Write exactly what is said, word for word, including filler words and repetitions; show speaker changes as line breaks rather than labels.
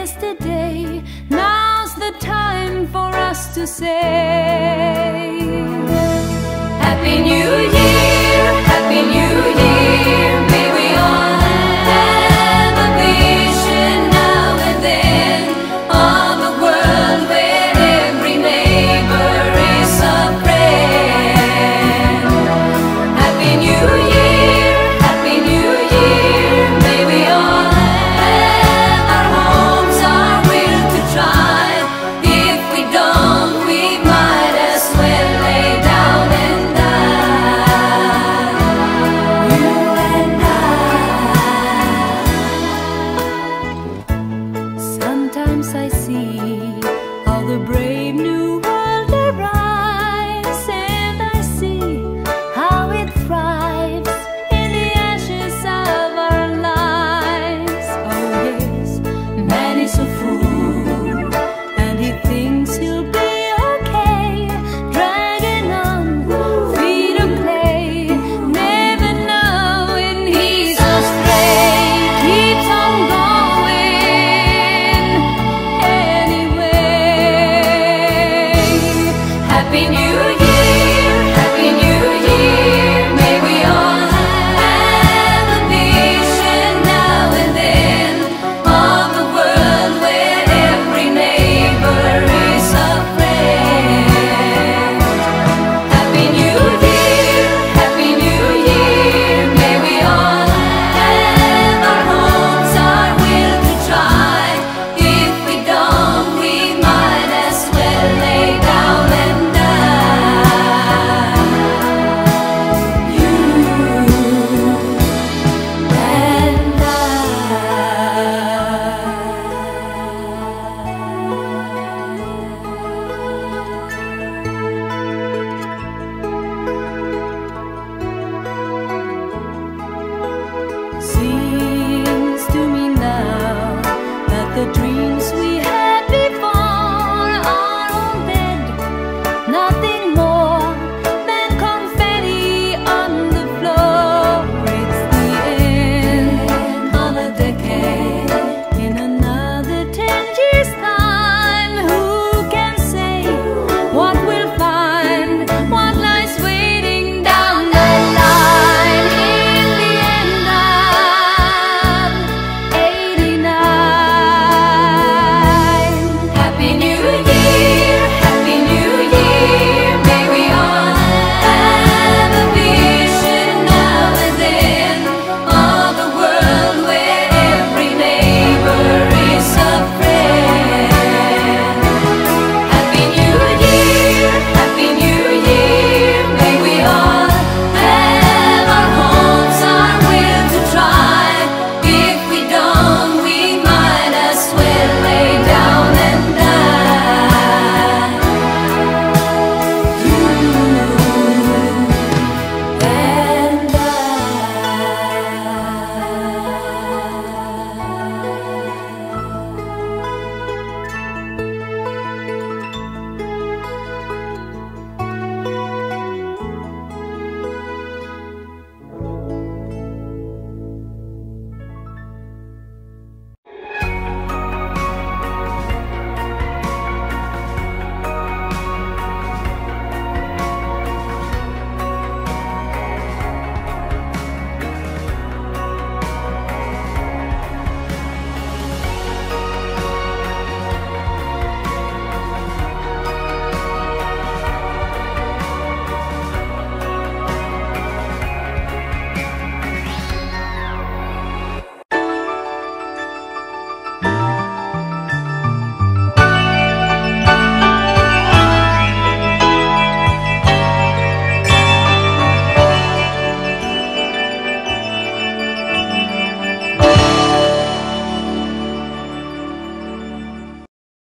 yesterday. Now's the time for us to say Happy New Year, Happy New Year. May we all have a vision now and then of a world where every neighbor is a friend. Happy New Year, Happy New Year. May we all have our homes, our will to try. If we don't, we might as well lay down and die. You and I. Sometimes I see how the brave new world arrives, and I see how it thrives in the ashes of our lives. Oh yes, man is a fool, and he thinks he'll be okay, dragging on feet of clay, never knowing he's astray. Keeps on going anyway. Happy New Year, Happy New Year. May we all have a vision now and then of a world where every neighbor is a friend. Happy New Year, Happy New Year. May we all have our homes, our will to try. If we don't, we might as well lay down and die. You and Seems to me now that the dreams we had before